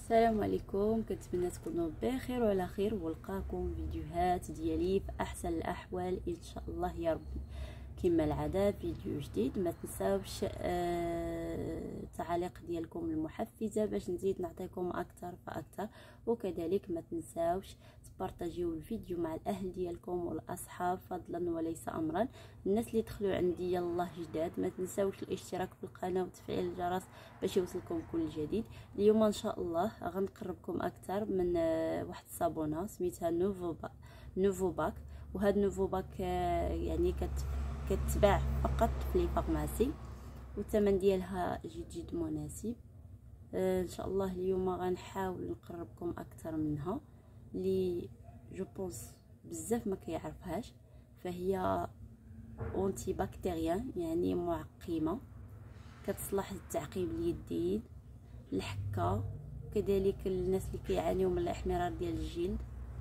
السلام عليكم، كنتمنى تكونوا بخير وعلى خير ونلقاكم فيديوهات ديالي في احسن الاحوال ان شاء الله يا ربي. كما العاده فيديو جديد، ما تنساوش التعاليق ديالكم المحفزه باش نزيد نعطيكم اكثر فاكثر، وكذلك ما تنساوش تبارطاجيو الفيديو مع الاهل ديالكم والاصحاب فضلا وليس امرا. الناس اللي دخلوا عندي يلاه جداد ما تنساوش الاشتراك في القناه وتفعيل الجرس باش يوصلكم كل جديد. اليوم ان شاء الله غنقربكم اكثر من واحد الصابونه سميتها نوفو باك. وهاد نوفو باك يعني كتباع فقط في لي فارماسي، والثمن ديالها جد مناسب. ان شاء الله اليوم غنحاول نقربكم اكثر منها، لي جو بونس بزاف ما كيعرفهاش. فهي اونتي بكتيريان يعني معقمه، كتصلح للتعقيم اليدين، الحكه، كذلك الناس اللي كيعانيو من الاحمرار ديال الجلد،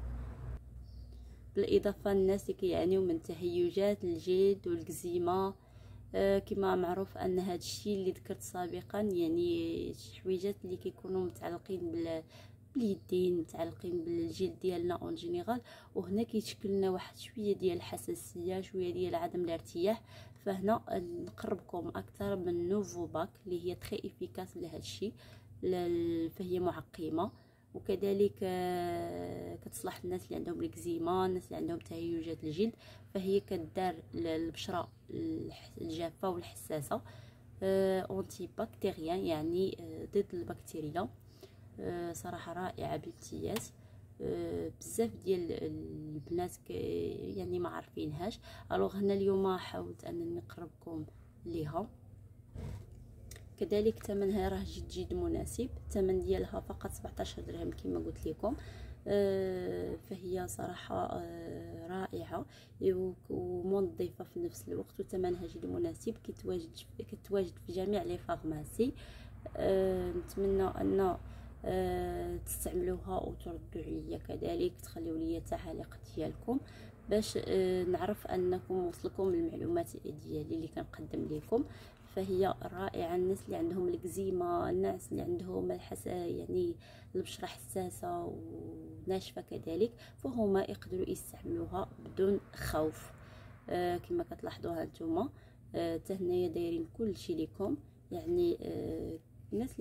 بالاضافه للناس اللي كيعانيو من تهيجات الجلد والكزيمه. كما معروف ان هذا الشيء اللي ذكرت سابقا يعني شي حويجات اللي كيكونوا متعلقين باليدين، متعلقين بالجلد ديالنا اون جينيرال، وهنا كيتشكل لنا واحد شويه ديال الحساسيه، شويه ديال عدم الارتياح. فهنا نقربكم اكثر من نوفو باك اللي هي تري افيكاس لهذا الشيء. فهي معقمه، وكذلك كتصلح الناس اللي عندهم الكزيما، الناس اللي عندهم تهيجات الجلد. فهي كدار للبشره الجافه والحساسه، اونتي بكتيريان يعني ضد البكتيريا. صراحه رائعه بامتياز. بزاف ديال البنات يعني ما عارفينهاش. الوغ هنا اليوم حاولت انني نقربكم ليها. كذلك ثمنها راه جد مناسب، الثمن ديالها فقط 17 درهم كما قلت لكم. فهي صراحه رائعه ومنظفه في نفس الوقت، وثمنها جد مناسب. كتواجد في جميع لي فارماسي. نتمنى ان تستعملوها وتردوا عليا، كذلك تخليوا لي التعاليق ديالكم باش نعرف انكم وصلكم المعلومات ديالي اللي كنقدم لكم. فهي رائعه. الناس اللي عندهم الكزيما، الناس اللي عندهم يعني البشره حساسه وناشفه كذلك، فهما يقدروا يستعملوها بدون خوف. كما كتلاحظوها نتوما حتى هنايا دايرين كل شيء لكم، يعني الناس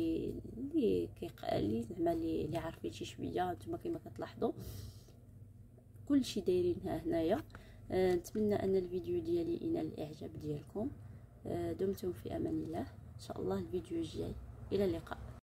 اللي زعما اللي عارفين شي شويه نتوما كما كتلاحظوا كل شيء دايرينها هنايا. نتمنى ان الفيديو ديالي ينال الاعجاب ديالكم. دمتم في امان الله، ان شاء الله الفيديو الجاي، الى اللقاء.